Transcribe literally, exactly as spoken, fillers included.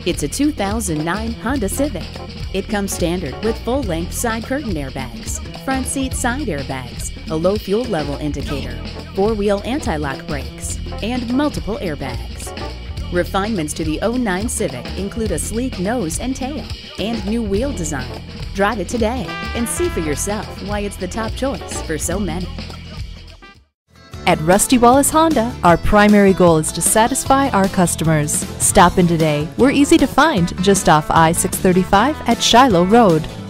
It's a two thousand nine Honda Civic. It comes standard with full-length side curtain airbags, front seat side airbags, a low fuel level indicator, four-wheel anti-lock brakes, and multiple airbags. Refinements to the oh nine Civic include a sleek nose and tail and new wheel design. Drive it today and see for yourself why it's the top choice for so many. At Rusty Wallis Honda, our primary goal is to satisfy our customers. Stop in today. We're easy to find just off I six thirty-five at Shiloh Road.